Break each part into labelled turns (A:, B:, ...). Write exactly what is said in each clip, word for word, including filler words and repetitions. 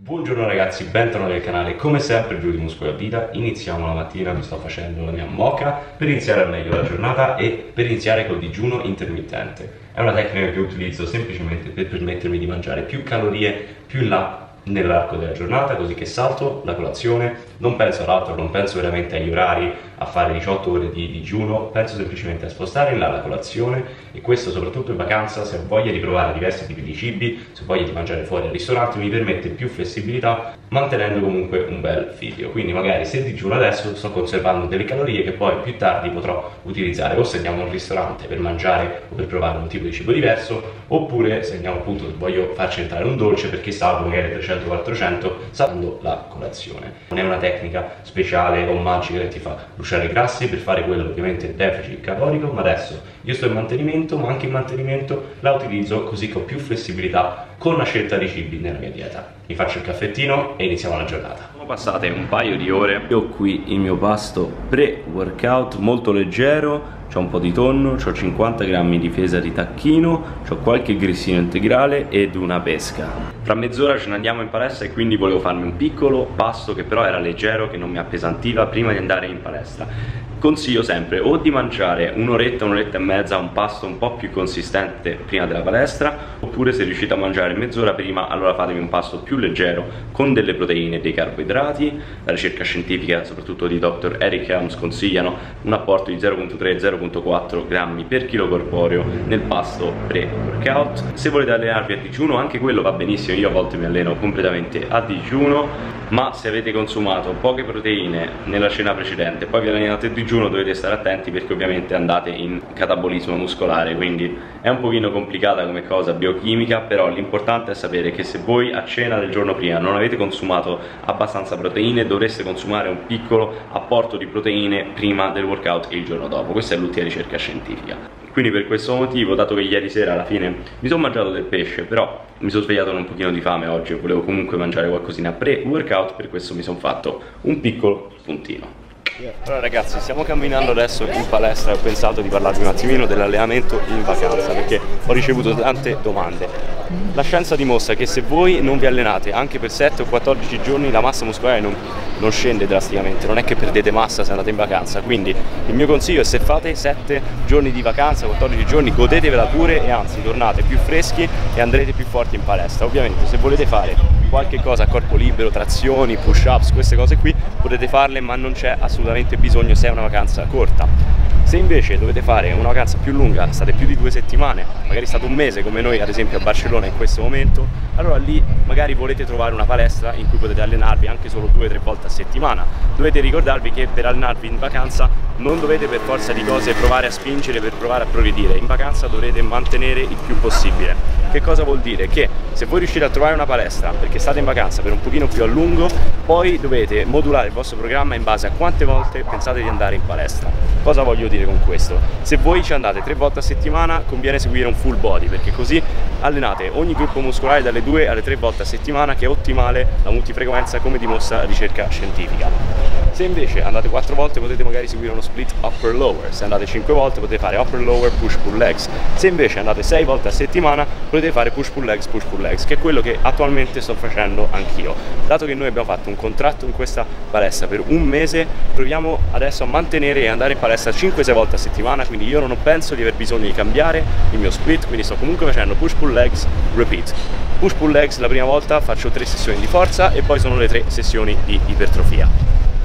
A: Buongiorno ragazzi, bentornati al canale. Come sempre, Giochi Muscoli a Vita. Iniziamo la mattina, mi sto facendo la mia moka per iniziare al meglio la giornata e per iniziare col digiuno intermittente. È una tecnica che utilizzo semplicemente per permettermi di mangiare più calorie più in là nell'arco della giornata, così che salto la colazione, non penso all'altro, non penso veramente agli orari, a fare diciotto ore di digiuno, penso semplicemente a spostare in là la colazione, e questo soprattutto in vacanza, se ho voglia di provare diversi tipi di cibi, se ho voglia di mangiare fuori al ristorante, mi permette più flessibilità mantenendo comunque un bel fisico. Quindi magari se digiuno adesso sto conservando delle calorie che poi più tardi potrò utilizzare, o se andiamo al ristorante per mangiare o per provare un tipo di cibo diverso, oppure se andiamo appunto, voglio farci entrare un dolce perché salvo magari trecento quattrocento saltando la colazione. Non è una tecnica speciale o magica che ti fa bruciare grassi per fare quello, ovviamente il deficit calorico, ma adesso io sto in mantenimento, ma anche in mantenimento la utilizzo così che ho più flessibilità con la scelta di cibi nella mia dieta. Mi faccio il caffettino e iniziamo la giornata. Sono passate un paio di ore e ho qui il mio pasto pre-workout molto leggero. C'ho un po' di tonno, c'ho cinquanta grammi di fesa di tacchino, c'ho qualche grissino integrale ed una pesca. Fra mezz'ora ce ne andiamo in palestra e quindi volevo farmi un piccolo pasto che però era leggero, che non mi appesantiva prima di andare in palestra. Consiglio sempre o di mangiare un'oretta, un'oretta e mezza un pasto un po' più consistente prima della palestra, oppure se riuscite a mangiare mezz'ora prima, allora fatemi un pasto più leggero con delle proteine e dei carboidrati. La ricerca scientifica, soprattutto di doctor Eric Helms, consigliano un apporto di zero virgola tre zero virgola quattro grammi per chilo corporeo nel pasto pre-workout. Se volete allenarvi a digiuno, anche quello va benissimo, io a volte mi alleno completamente a digiuno, ma se avete consumato poche proteine nella cena precedente, poi vi allenate a digiuno, dovete stare attenti perché ovviamente andate in catabolismo muscolare, quindi è un pochino complicata come cosa biochimica, però l'importante è sapere che se voi a cena del giorno prima non avete consumato abbastanza proteine, dovreste consumare un piccolo apporto di proteine prima del workout e il giorno dopo. Questa è l'ultima ricerca scientifica. Quindi per questo motivo, dato che ieri sera alla fine mi sono mangiato del pesce, però mi sono svegliato con un pochino di fame oggi e volevo comunque mangiare qualcosina pre-workout, per questo mi sono fatto un piccolo spuntino. Allora ragazzi, stiamo camminando adesso in palestra e ho pensato di parlarvi un attimino dell'allenamento in vacanza, perché ho ricevuto tante domande. La scienza dimostra che se voi non vi allenate anche per sette o quattordici giorni, la massa muscolare non, non scende drasticamente, non è che perdete massa se andate in vacanza. Quindi il mio consiglio è: se fate sette giorni di vacanza, quattordici giorni, godetevela pure e anzi tornate più freschi e andrete più forti in palestra. Ovviamente se volete fare qualche cosa a corpo libero, trazioni, push ups, queste cose qui potete farle, ma non c'è assolutamente bisogno se è una vacanza corta. Se invece dovete fare una vacanza più lunga, state più di due settimane, magari state un mese come noi ad esempio a Barcellona in questo momento, allora lì magari volete trovare una palestra in cui potete allenarvi anche solo due o tre volte a settimana. Dovete ricordarvi che per allenarvi in vacanza non dovete per forza di cose provare a spingere per provare a progredire, in vacanza dovrete mantenere il più possibile. Che cosa vuol dire? Che se voi riuscite a trovare una palestra perché state in vacanza per un pochino più a lungo, poi dovete modulare il vostro programma in base a quante volte pensate di andare in palestra. Cosa voglio dire con questo? Se voi ci andate tre volte a settimana, conviene seguire un full body, perché così allenate ogni gruppo muscolare dalle due alle tre volte a settimana, che è ottimale la multifrequenza come dimostra la ricerca scientifica. Se invece andate quattro volte potete magari seguire uno split upper lower, se andate cinque volte potete fare upper lower push pull legs, se invece andate sei volte a settimana potete fare push pull legs push pull legs, che è quello che attualmente sto facendo anch'io. Dato che noi abbiamo fatto un contratto in questa palestra per un mese, proviamo adesso a mantenere e andare in palestra cinque sei volte a settimana, quindi io non penso di aver bisogno di cambiare il mio split, quindi sto comunque facendo push pull legs repeat. Push pull legs la prima volta faccio tre sessioni di forza e poi sono le tre sessioni di ipertrofia.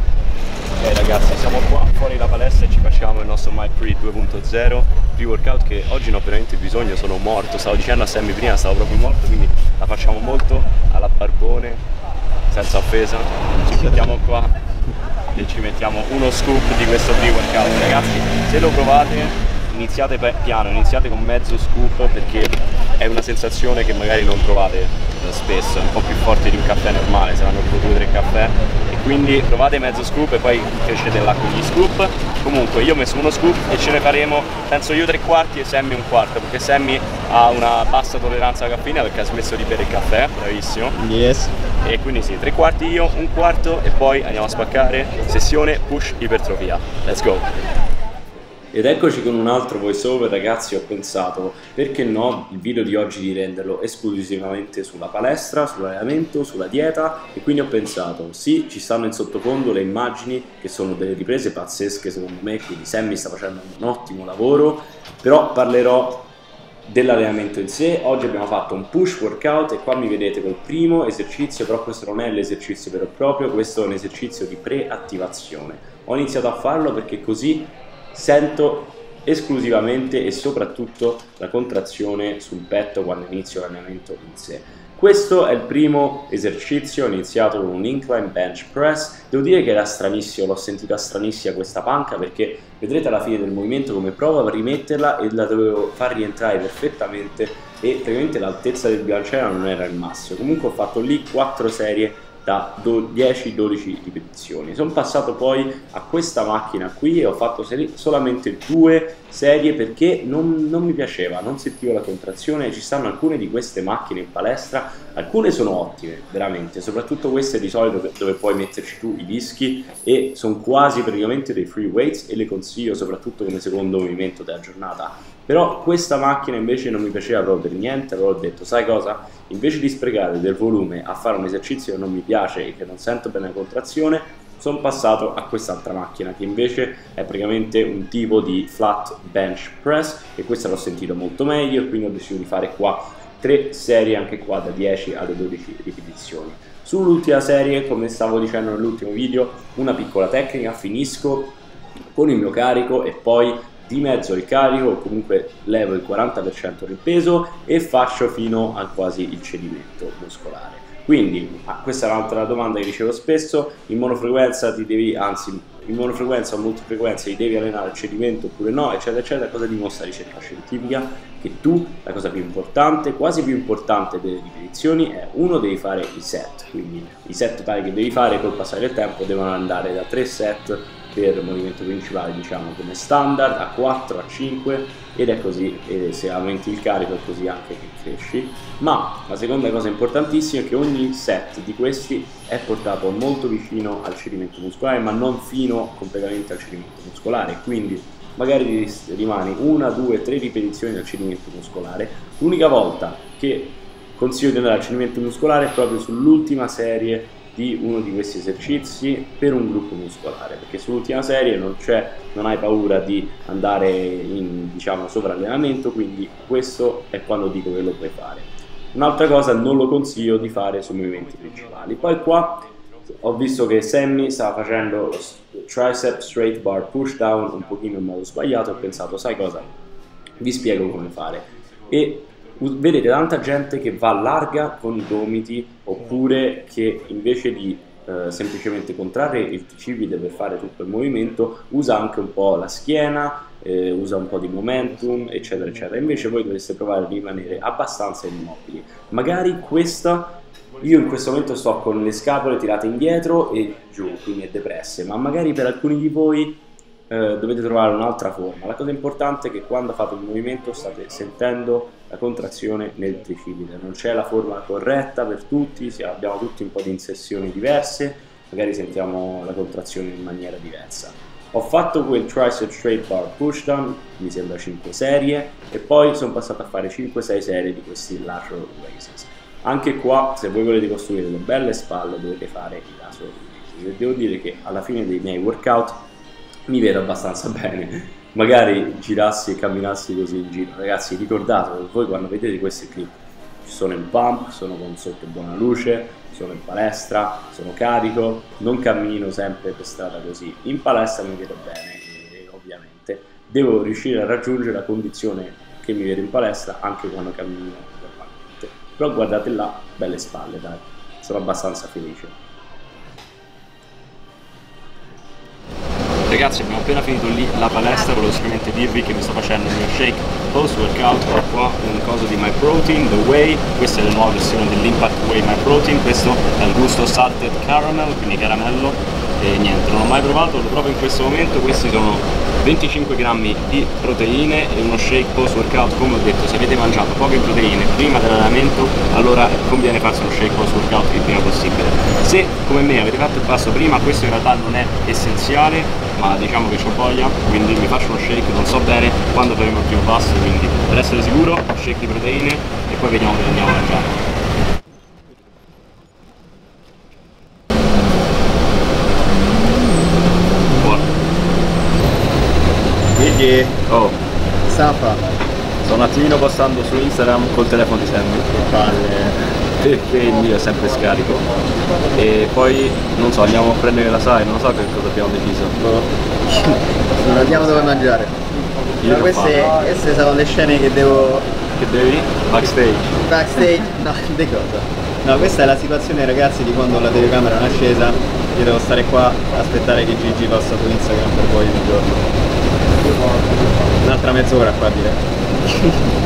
A: Ok ragazzi, siamo qua fuori la palestra e ci facciamo il nostro MyPre due punto zero pre-workout, che oggi non ho veramente bisogno, sono morto, stavo dicendo a Sammy prima, stavo proprio morto, quindi la facciamo molto alla barbone, senza offesa. Ci mettiamo qua e ci mettiamo uno scoop di questo pre-workout. Ragazzi, se lo provate iniziate piano, iniziate con mezzo scoop, perché è una sensazione che magari non trovate spesso, è un po' più forte di un caffè normale, saranno tipo due tre caffè, e quindi provate mezzo scoop e poi crescete là con gli scoop. Comunque io ho messo uno scoop e ce ne faremo, penso io tre quarti e Sammy un quarto, perché Sammy ha una bassa tolleranza alla caffeina perché ha smesso di bere il caffè, bravissimo.
B: Yes.
A: E quindi sì, tre quarti io, un quarto e poi andiamo a spaccare sessione push ipertrofia. Let's go!
B: Ed eccoci con un altro voice over, ragazzi. Ho pensato, perché no, il video di oggi di renderlo esclusivamente sulla palestra, sull'allenamento, sulla dieta, e quindi ho pensato, sì, ci stanno in sottofondo le immagini che sono delle riprese pazzesche secondo me, quindi Sammy sta facendo un ottimo lavoro, però parlerò dell'allenamento in sé. Oggi abbiamo fatto un push workout e qua mi vedete col primo esercizio, però questo non è l'esercizio vero e proprio, questo è un esercizio di pre-attivazione. Ho iniziato a farlo perché così sento esclusivamente e soprattutto la contrazione sul petto quando inizio l'allenamento in sé. Questo è il primo esercizio, ho iniziato con un incline bench press. Devo dire che era stranissimo, l'ho sentita stranissima questa panca, perché vedrete alla fine del movimento come provo a rimetterla e la dovevo far rientrare perfettamente e praticamente l'altezza del bilanciere non era il massimo. Comunque ho fatto lì quattro serie da dieci dodici ripetizioni. Sono passato poi a questa macchina qui e ho fatto solamente due serie perché non, non mi piaceva, non sentivo la contrazione. Ci stanno alcune di queste macchine in palestra, alcune sono ottime veramente, soprattutto queste di solito dove puoi metterci tu i dischi e sono quasi praticamente dei free weights e le consiglio soprattutto come secondo movimento della giornata. Però questa macchina invece non mi piaceva proprio per niente, allora ho detto, sai cosa? Invece di sprecare del volume a fare un esercizio che non mi piace e che non sento bene la contrazione, sono passato a quest'altra macchina che invece è praticamente un tipo di flat bench press, e questa l'ho sentito molto meglio e quindi ho deciso di fare qua tre serie anche qua da dieci alle dodici ripetizioni. Sull'ultima serie, come stavo dicendo nell'ultimo video, una piccola tecnica, finisco con il mio carico e poi dimezzo il carico o comunque levo il quaranta per cento del peso e faccio fino a quasi il cedimento muscolare. Quindi ah, questa è un'altra domanda che ricevo spesso: in monofrequenza ti devi, anzi in monofrequenza o multifrequenza ti devi allenare al cedimento oppure no, eccetera eccetera. Cosa dimostra la ricerca scientifica? Che tu, la cosa più importante, quasi più importante delle ripetizioni, è uno, devi fare i set, quindi i set totali che devi fare col passare del tempo devono andare da tre set per movimento principale, diciamo come standard, a quattro, a cinque, ed è così, e se aumenti il carico è così anche che cresci. Ma la seconda cosa importantissima è che ogni set di questi è portato molto vicino al cedimento muscolare, ma non fino completamente al cedimento muscolare, quindi magari rimani una, due, tre ripetizioni al cedimento muscolare. L'unica volta che consiglio di andare al cedimento muscolare è proprio sull'ultima serie di uno di questi esercizi per un gruppo muscolare, perché sull'ultima serie non c'è, non hai paura di andare in, diciamo, sovrallenamento, quindi questo è quando dico che lo puoi fare. Un'altra cosa, non lo consiglio di fare sui movimenti principali. Poi qua ho visto che Sammy stava facendo lo tricep straight bar push down un pochino in modo sbagliato, ho pensato, sai cosa, vi spiego come fare. E vedete tanta gente che va larga con i gomiti, oppure che invece di eh, semplicemente contrarre il tricipite per fare tutto il movimento usa anche un po' la schiena, eh, usa un po' di momentum, eccetera eccetera. Invece voi dovreste provare a rimanere abbastanza immobili. Magari questa, io in questo momento sto con le scapole tirate indietro e giù, quindi è depresse, ma magari per alcuni di voi Eh, dovete trovare un'altra forma. La cosa importante è che quando fate il movimento state sentendo la contrazione nel tricipite, non c'è la forma corretta per tutti, abbiamo tutti un po' di insessioni diverse, magari sentiamo la contrazione in maniera diversa. Ho fatto quel tricep straight bar push down, mi sembra cinque serie, e poi sono passato a fare cinque sei serie di questi lateral raises. Anche qua, se voi volete costruire delle belle spalle, dovete fare i lateral raises, e devo dire che alla fine dei miei workout mi vedo abbastanza bene, magari girassi e camminassi così in giro. Ragazzi, ricordatevi, voi quando vedete questi clip, sono in pump, sono con sotto buona luce, sono in palestra, sono carico, non cammino sempre per strada così. In palestra mi vedo bene e ovviamente devo riuscire a raggiungere la condizione che mi vedo in palestra anche quando cammino normalmente. Però guardate là, belle spalle, dai, sono abbastanza felice.
A: Ragazzi, abbiamo appena finito lì la palestra, volevo semplicemente dirvi che mi sto facendo il mio shake post workout. Ho qua un coso di MyProtein, The Whey, questa è la nuova versione dell'Impact Whey MyProtein, questo è il gusto salted caramel, quindi caramello, e niente, non l'ho mai provato, lo provo in questo momento. Questi sono venticinque grammi di proteine e uno shake post workout. Come ho detto, se avete mangiato poche proteine prima dell'allenamento, allora conviene farsi uno shake post workout il prima possibile. Se
B: Se come me avete fatto il passo prima, questo in realtà non è essenziale, ma diciamo che c'ho voglia, quindi mi faccio uno shake, non so bene quando faremo il primo passo, quindi per essere sicuro shake di proteine e poi vediamo che andiamo a mangiare.
C: Quindi,
B: oh,
C: Safa,
B: sto un attimino postando su Instagram col telefono di Sammy,
C: palle.
B: perché il mio è sempre scarico. E poi, non so, andiamo a prendere la sai, non so che cosa abbiamo deciso.
C: Non andiamo dove mangiare.
B: Io
C: Ma queste, queste sono le scene che devo...
B: Che devi? Backstage.
C: Backstage? No, di cosa? No, questa è la situazione, ragazzi, di quando la telecamera non è accesa. Io devo stare qua a aspettare che Gigi posta su Instagram per poi il giorno. Un'altra mezz'ora qua a dire.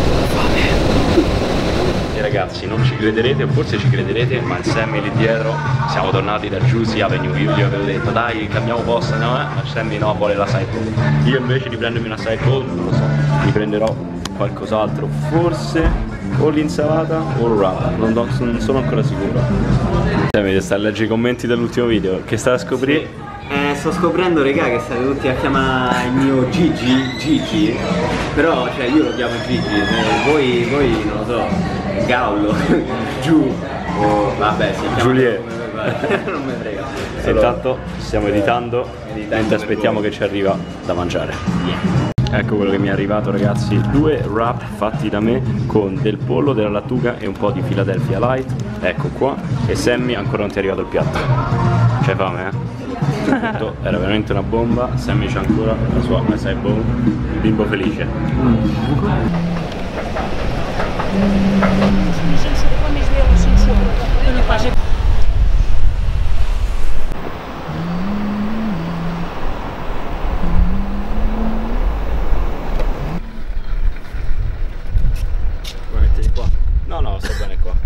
B: E ragazzi, non ci crederete, o forse ci crederete, ma il Sammy lì dietro, siamo tornati da Juicy Avenue. Io gli avevo detto dai, cambiamo posto, no? Eh? Ma Sammy no, vuole la side bowl. Io invece di prendermi una side bowl, non lo so, mi prenderò qualcos'altro, forse o l'insalata o il wrap, non, non sono ancora sicuro. Sammy, stai a leggere i commenti dell'ultimo video, che stai a scoprire?
C: Eh, sto scoprendo, regà, che state tutti a chiamare il mio Gigi, Gigi, però, cioè, io lo chiamo Gigi, eh, voi, voi, non lo so, Gaullo, Giù, o, vabbè, si chiama
B: Giuliet.
C: Non mi frega.
B: E intanto stiamo editando,
C: editando
B: mentre aspettiamo che ci arriva da mangiare. Ecco quello che mi è arrivato, ragazzi, due wrap fatti da me con del pollo, della lattuga e un po' di Philadelphia Light, ecco qua. E Sammy ancora non ti è arrivato il piatto. C'hai fame, eh? Tutto, era veramente una bomba. Sammy c'ha ancora la sua side bowl, il bimbo felice.
C: Vuoi mettere qua?
B: No, no, sto bene qua.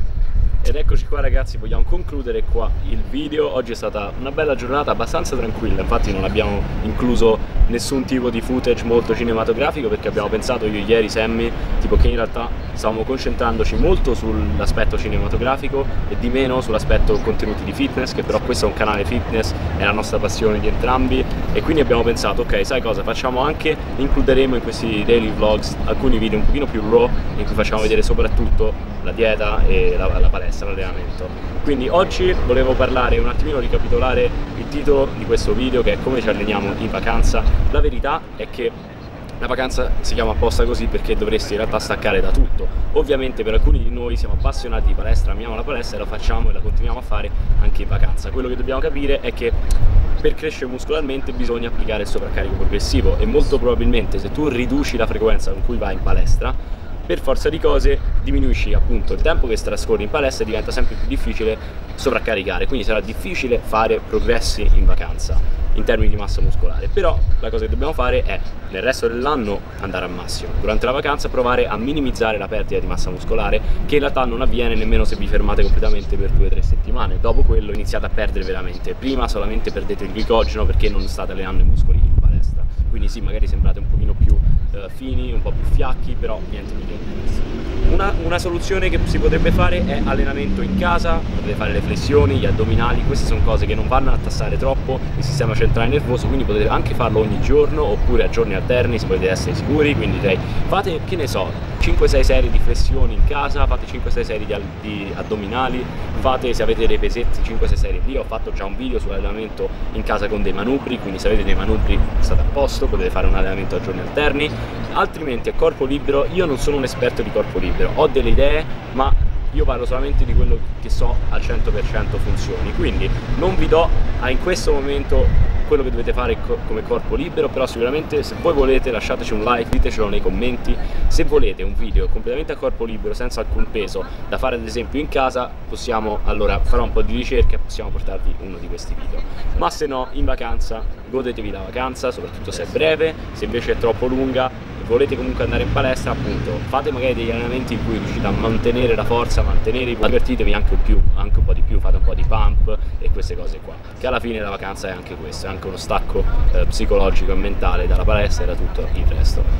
B: Ed eccoci qua, ragazzi, vogliamo concludere qua il video. Oggi è stata una bella giornata, abbastanza tranquilla, infatti non abbiamo incluso nessun tipo di footage molto cinematografico perché abbiamo pensato io ieri, Sammy, tipo che in realtà stavamo concentrandoci molto sull'aspetto cinematografico e di meno sull'aspetto contenuti di fitness, che però questo è un canale fitness, è la nostra passione di entrambi, e quindi abbiamo pensato, ok, sai cosa, facciamo anche, includeremo in questi daily vlogs alcuni video un pochino più raw in cui facciamo vedere soprattutto la dieta e la, la palestra, l'allenamento. Quindi oggi volevo parlare un attimino, ricapitolare il titolo di questo video, che è come ci alleniamo in vacanza. La verità è che la vacanza si chiama apposta così perché dovresti in realtà staccare da tutto. Ovviamente per alcuni di noi siamo appassionati di palestra, amiamo la palestra e la facciamo e la continuiamo a fare anche in vacanza. Quello che dobbiamo capire è che per crescere muscolarmente bisogna applicare il sovraccarico progressivo e molto probabilmente se tu riduci la frequenza con cui vai in palestra, per forza di cose diminuisci appunto il tempo che trascorri in palestra e diventa sempre più difficile sovraccaricare, quindi sarà difficile fare progressi in vacanza in termini di massa muscolare. Però la cosa che dobbiamo fare è nel resto dell'anno andare al massimo, durante la vacanza provare a minimizzare la perdita di massa muscolare, che in realtà non avviene nemmeno se vi fermate completamente per due o tre settimane. Dopo quello iniziate a perdere veramente, prima solamente perdete il glicogeno perché non state allenando i muscoli in palestra, quindi sì, magari sembrate un pochino più Uh, fini, un po' più fiacchi, però niente di che. Una, una soluzione che si potrebbe fare è allenamento in casa, potete fare le flessioni, gli addominali, queste sono cose che non vanno a tassare troppo il sistema centrale nervoso, quindi potete anche farlo ogni giorno oppure a giorni alterni se volete essere sicuri. Quindi direi, fate, che ne so, cinque sei serie di flessioni in casa, fate cinque sei serie di, di addominali, fate, se avete dei pesetti, cinque sei serie lì. Ho fatto già un video sull'allenamento in casa con dei manubri, quindi se avete dei manubri state a posto, potete fare un allenamento a giorni alterni. Altrimenti a corpo libero, io non sono un esperto di corpo libero, ho delle idee, ma io parlo solamente di quello che so al cento per cento funzioni, quindi non vi do a in questo momento quello che dovete fare co come corpo libero, però sicuramente se voi volete lasciateci un like, ditecelo nei commenti. Se volete un video completamente a corpo libero senza alcun peso da fare ad esempio in casa, possiamo, allora farò un po' di ricerca e possiamo portarvi uno di questi video. Ma se no, in vacanza godetevi la vacanza, soprattutto se è breve. Se invece è troppo lunga e volete comunque andare in palestra, appunto fate magari degli allenamenti in cui riuscite a mantenere la forza, mantenere i divertitevi anche un, più, anche un po' di più, fate un po' di pump e queste cose qua, che alla fine la vacanza è anche questo, è anche uno stacco eh, psicologico e mentale dalla palestra e da tutto il resto.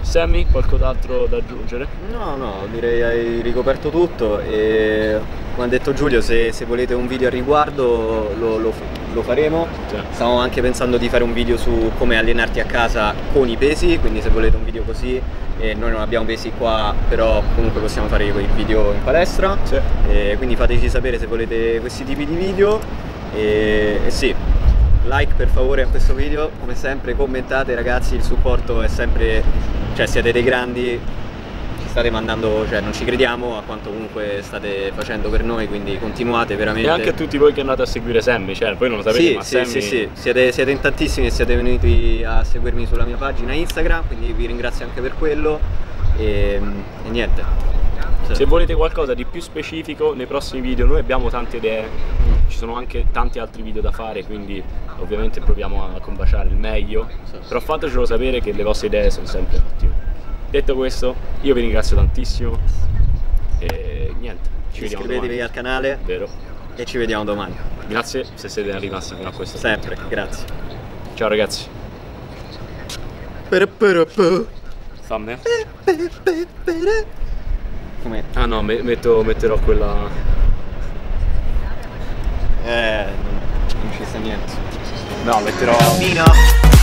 B: Sammy, qualcos'altro da aggiungere?
C: No, no, direi hai ricoperto tutto e come ha detto Giulio, se, se volete un video a riguardo lo, lo, lo faremo.
B: Sì.
C: Stiamo anche pensando di fare un video su come allenarti a casa con i pesi, quindi se volete un video così, e noi non abbiamo pesi qua, però comunque possiamo fare il video in palestra.
B: Sì.
C: E quindi fateci sapere se volete questi tipi di video e, e sì. Like per favore a questo video, come sempre commentate ragazzi, il supporto è sempre, cioè siete dei grandi, ci state mandando, cioè non ci crediamo a quanto comunque state facendo per noi, quindi continuate veramente.
B: E anche a tutti voi che andate a seguire Sammy, cioè voi non lo sapete,
C: sì,
B: ma
C: sì,
B: Sammy...
C: sì, sì, siete, siete in tantissimi e siete venuti a seguirmi sulla mia pagina Instagram, quindi vi ringrazio anche per quello e, e niente.
B: Se volete qualcosa di più specifico nei prossimi video, noi abbiamo tante idee, ci sono anche tanti altri video da fare, quindi ovviamente proviamo a combaciare il meglio, però fatecelo sapere che le vostre idee sono sempre ottime. Detto questo, io vi ringrazio tantissimo e niente, ci vediamo domani.
C: Iscrivetevi al canale.
B: Vero.
C: E ci vediamo domani.
B: Grazie se siete rimasti fino a questo
C: Sempre, punto. Grazie.
B: Ciao ragazzi. Thumbnail.
C: Come?
B: Ah no, me metto, metterò quella...
C: Eh, non, non ci sta niente.
B: No, metterò...
C: Bambino!